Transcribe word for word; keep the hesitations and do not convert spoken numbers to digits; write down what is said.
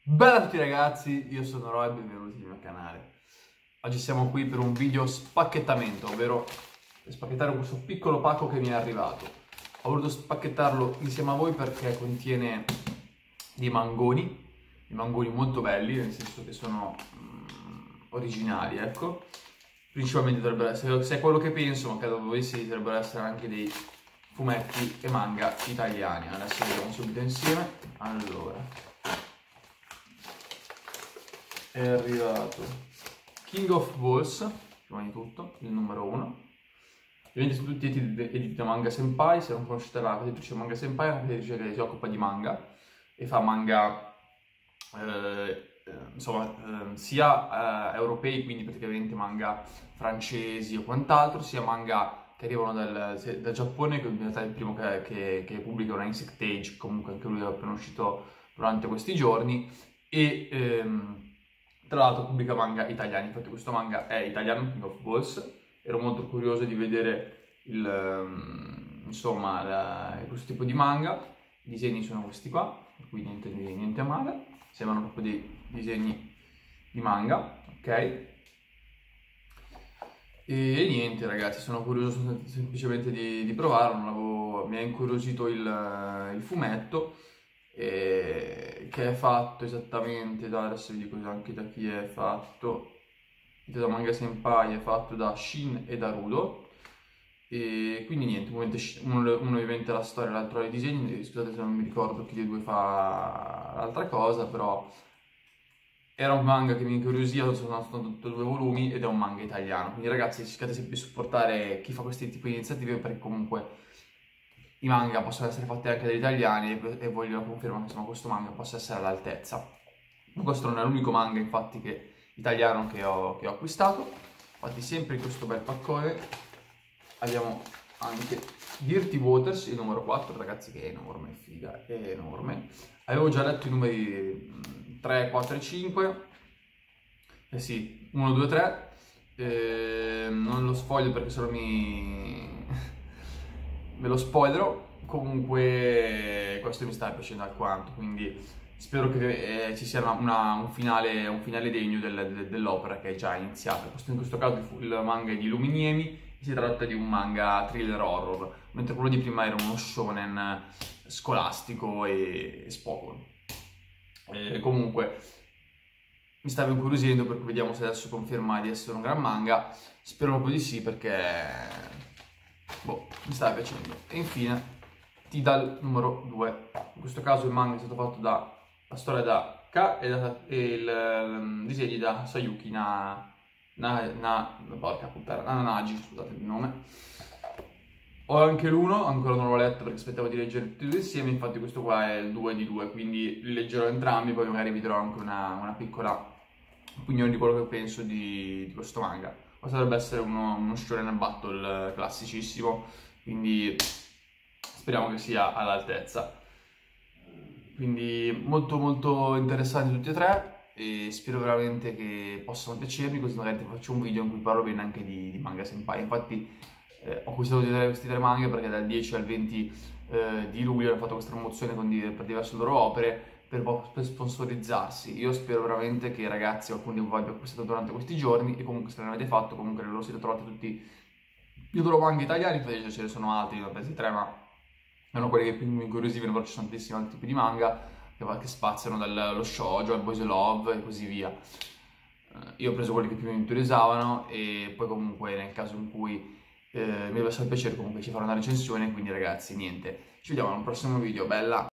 Bella a tutti ragazzi, io sono Roy e benvenuti nel mio canale. Oggi siamo qui per un video spacchettamento, ovvero per spacchettare questo piccolo pacco che mi è arrivato. Ho voluto spacchettarlo insieme a voi perché contiene dei mangoni, dei mangoni molto belli, nel senso che sono mm, originali, ecco. Principalmente dovrebbero essere, se è quello che penso, ma credo voi sì, dovrebbero essere anche dei fumetti e manga italiani. Adesso vediamo subito insieme. Allora, è arrivato King of Balls, prima di tutto, il numero uno. Ovviamente sono tutti editi da Manga Senpai. Se non conoscete la editrice Manga Senpai, è una editrice che si occupa di manga e fa manga eh, insomma eh, sia eh, europei, quindi praticamente manga francesi o quant'altro, sia manga che arrivano dal, dal Giappone, che in realtà è il primo che, che, che pubblica una Insect Age, comunque anche lui è appena uscito durante questi giorni, e ehm, tra l'altro pubblica manga italiani. Infatti questo manga è italiano, King of Balls. Ero molto curioso di vedere il, um, insomma, la, questo tipo di manga. I disegni sono questi qua, qui niente, niente male, sembrano proprio dei disegni di manga, ok? E niente ragazzi, sono curioso semplicemente di, di provarlo, non avevo, mi ha incuriosito il, il fumetto, eh, che è fatto esattamente da, adesso vi dico anche da chi è fatto, da Manga Senpai, è fatto da Shin e da Rudo. E quindi niente, uno, uno ovviamente la storia, l'altro i disegni. Scusate se non mi ricordo chi dei due fa l'altra cosa, però era un manga che mi incuriosiva, sono soltanto due volumi ed è un manga italiano. Quindi ragazzi, cercate sempre di supportare chi fa questi tipi di iniziative, perché comunque i manga possono essere fatti anche dagli italiani e voglio confermare che insomma, questo manga possa essere all'altezza. Questo non è l'unico manga infatti che, italiano che ho, che ho acquistato. Infatti sempre in questo bel paccone abbiamo anche Dirty Waters, il numero quattro, ragazzi, che è enorme, figa, è enorme. Avevo già letto i numeri tre, quattro e cinque. Eh sì, uno, due, tre. Eh, non lo spoglio perché se no mi... me lo spoilerò. Comunque questo mi sta piacendo alquanto, quindi spero che eh, ci sia una, una, un, finale, un finale degno del, del, dell'opera che è già iniziata. Questo, in questo caso il manga è di Luminiemi. Si tratta di un manga thriller horror, mentre quello di prima era uno shonen scolastico e, e spokon. E comunque mi stava incuriosendo, per cui vediamo se adesso conferma di essere un gran manga. Spero proprio di sì, perché boh, mi stava piacendo. E infine Tidal numero due. In questo caso il manga è stato fatto da la storia da K e, da, e il, il disegni da Sayuki Na Na, na, porca puttana, Nanagi, scusate il nome. Ho anche l'uno, ancora non l'ho letto perché aspettavo di leggere tutti e due insieme. Infatti questo qua è il due di due, quindi li leggerò entrambi, poi magari vi darò anche una, una piccola opinione di quello che penso di, di questo manga. Questo dovrebbe essere uno, uno shonen battle classicissimo, quindi speriamo che sia all'altezza. Quindi molto molto interessanti tutti e tre, e spero veramente che possano piacermi, così magari faccio un video in cui parlo bene anche di, di Manga Senpai. Infatti eh, ho acquistato questi tre manga perché dal dieci al venti eh, di luglio hanno fatto questa promozione con di, per diverse loro opere per, per sponsorizzarsi. Io spero veramente che ragazzi, qualcuno di voi abbia acquistato durante questi giorni, e comunque se non l'avete fatto, comunque nel loro sito trovate tutti i loro manga italiani. Infatti ce ne sono altri, ne ho presi tre, ma erano quelli che più mi incuriosivano, però ci sono tantissimi altri tipi di manga che spaziano dallo shoujo al boys love e così via. Io ho preso quelli che più mi interessavano, e poi comunque nel caso in cui eh, mi dovesse piacere comunque ci farò una recensione. Quindi ragazzi niente, ci vediamo al prossimo video, bella!